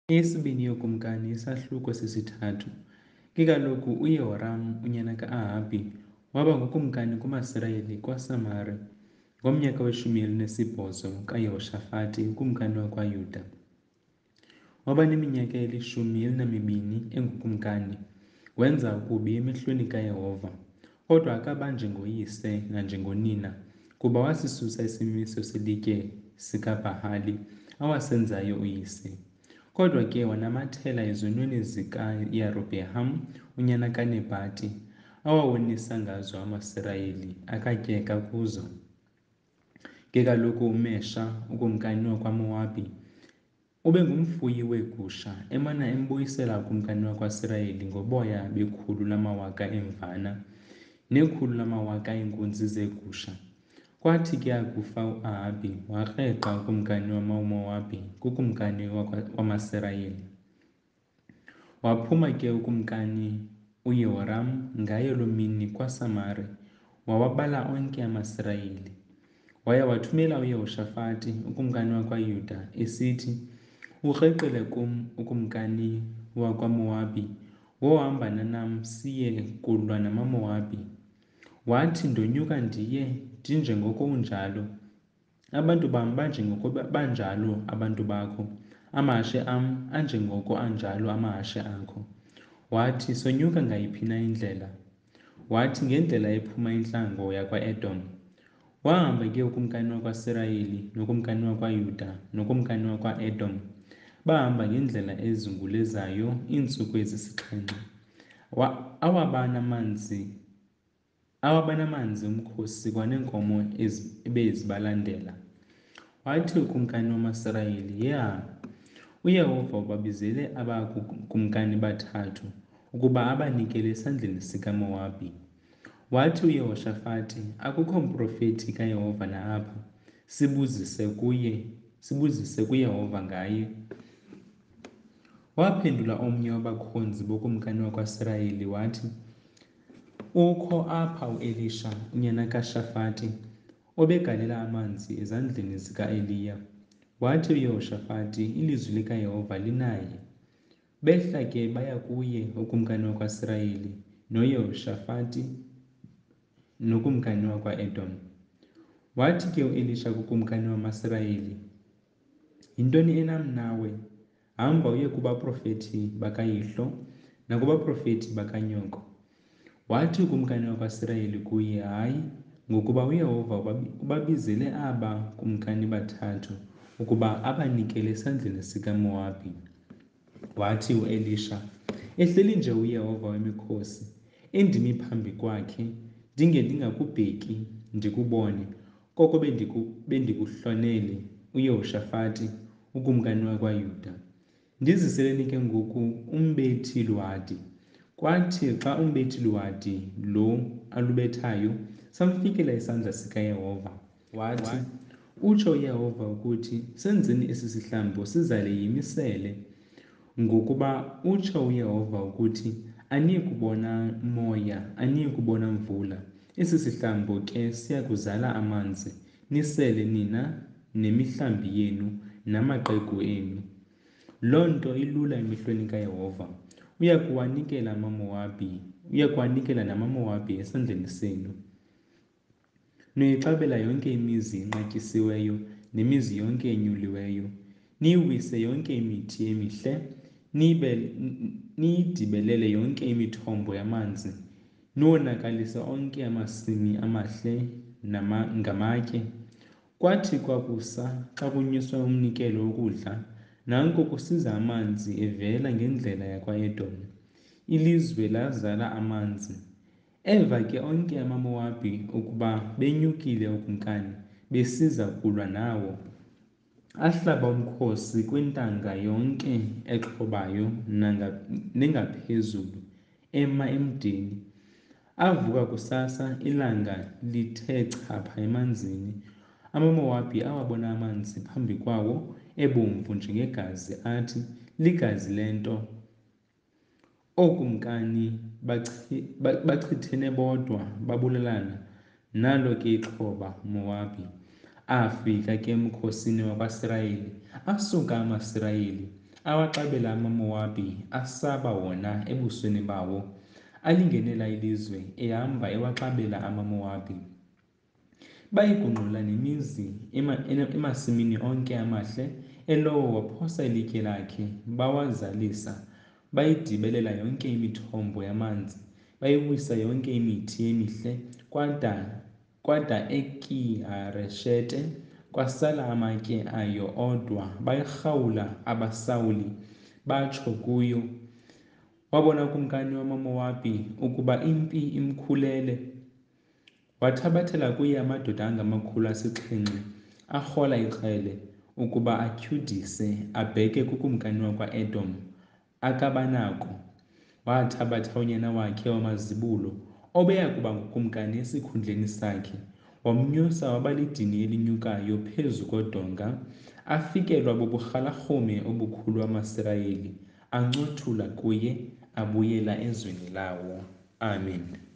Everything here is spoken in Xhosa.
Eyesibini yokumkani isahluko sesithathu. Ke kaloku uYehoram unyana ka-Ahabi waba ngukumkani kumaSirayeli kwaSamari ngomnyaka we-18 kaYehoshafati ukumkani wakwaYuda. Waba neminyaka eli-12 engukumkani. Wenza okubi emehlweni kaYehova, kodwa akabanji ngoyise nanjengonina, kuba wasisusa isimiso selitye sikaBhahali awasenzayo uyise. Kodwa ke wanamathela ezonweni zikaYarobheham unyana kaNebhati, awawonisa ngazo amaSirayeli, akatyeka kuzo. Ke kaloku uMesha, ukumkani wakwaMowabi, ubengumfuyi weegusha, emana embuyisela ukumkani wakwaSirayeli ngoboya bekhulu lamawaka eemvana nekhulu lamawaka eenkunzi zeegusha. Kwathi ke akufa u-Ahabi, warheqa ukumkani wamaMowabi kukumkani wamaSirayeli. Waphuma ke ukumkani uYehoram ngayo loo mini kwaSamari, wawabala onke amaSirayeli. Waya wathumela uYehoshafati ukumkani wakwaYuda esithi, "Ukreqile kum ukumkani wakwaMowabi, wohambana nam siye kulwa namaMowabi." Wathi, "Ndonyuka ndiye ndinjengoko unjalo, abantu bam banjengoko banjalo abantu bakho, amahashe am anjengoko anjalo amahashe akho." Wathi, "Sonyuka ngayiphi na indlela?" Wathi, "Ngendlela ephuma intlango yakwa-Edom." Wahamba ke ukumkani wakwaSirayeli nokumkani wakwaYuda nokumkani wakwa-Edom, bahamba ngendlela ezungulezayo iintsuku ezisixhenxe. awabanamanzi umkhosi kwaneenkomo ebezibalandela. Wathi ukumkani wamaSirayeli, "Ya, uYehova ubabizele abakumkani bathathu ukuba abanikele esandleni sikaMowabi." Wathi uYehoshafati, "Akukho mprofeti kaYehova na apha? Sibuzise kuYehova ngaye." Waphendula omnye wabakhonzi bokumkani wakwaSirayeli wathi, "Ukho apha u-Elisha unyana kaShafati, obegalela amanzi ezandleni zika-Eliya." Wathi uYehoshafati, "Ilizwi likaYehova linaye." Behla ke baya kuye ukumkani wakwaSirayeli noYehoshafati nokumkani wakwa-Edom. Wathi ke u-Elisha kukumkani wamaSirayeli, "Yintoni enam nawe? Hamba uye kubaprofethi bakayihlo nakubaprofethi bakanyoko." Wathi ukumkani wakwaSirayeli kuye, "Hayi, ngokuba uYehova ubabizele aba kumkani bathathu ukuba abanikele esandleni sikaMowabi." Wathi u-Elisha, "Ehleli nje uYehova wemikhosi, endimi phambi kwakhe, ndingakubheki ndikubone, koko bendikuhlonele uYehoshafati ukumkani wakwaYuda. Ndiziseleni ke ngoku umbethi-luhadi." Kwathi xa umbethi-luhadi lo alubethayo samfikela isandla sikaYehova, wathi, "Utsho uYehova ukuthi, senzeni esi sihlambo sizale yimisele, ngokuba utsho uYehova ukuthi, aniyi kubona moya, aniyi kubona mvula. Esi sihlambo ke siya kuzala amanzi, nisele nina nemihlambi yenu namaqegu enu. Loo nto ilula emehlweni kaYehova. Uya kuwanikela namaMowabi esandleni senu. Nuyixabela yonke imizi enqatyisiweyo nemizi yonke enyuliweyo, niyiwise yonke imithi emihle, niyidibelele yonke imithombo yamanzi, niwonakalise onke amasimi amahle ngamatye." Kwathi kwakusa xa kunyuswa umnikelo wokudla, nanko kusiza amanzi evela ngendlela yakwa-Edom. Ilizwe lazala amanzi. Eva ke onke amaMowabi ukuba benyukile ukumkani, besiza kulwa nawo. Ahlaba umkhosi kwintanga yonke exhobayo nengaphezulu, ema emdeni. Avuka kusasa ilanga lithe chapha emanzini. AmaMowabi awabona amanzi phambi kwawo ebomvu njengegazi, athi, "Ligazi lento." Ookumkani bachithene bodwa babulalana nalo ke ixhoba Mowabi. Afika ke emkhosini wakwaSirayeli asuka amaSirayeli awaxabela amaMowabi, asaba wona ebusweni bawo, alingenela ilizwe, ehamba ewaxabela amaMowabi. Bayigungqula nemizi emasimini onke amahle, elowo waphosa ilitye lakhe, bawazalisa. Bayidibelela yonke imithombo yamanzi, bayiwisa yonke imithi emihle, kwada eKihareshete kwasala amatye ayo odwa. Bayirhawula abasawuli, batsho kuyo, wabona ukumkani wamaMowabi ukuba impi imkhulele. Wathabathela kuye amadoda angama700 arhola ixhele, ukuba atyhudise abheke kukumkani wakwa-Edom. Akabanako. Wathabatha unyana wakhe wamazibulo, obeya kuba ngukumkani esikhundleni sakhe, wamnyusa waba lidini elinyukayo phezu kodonga. Afikelwa buburhalarhume obukhulu amaSirayeli, ancothula kuye, abuyela ezweni lawo. Amen.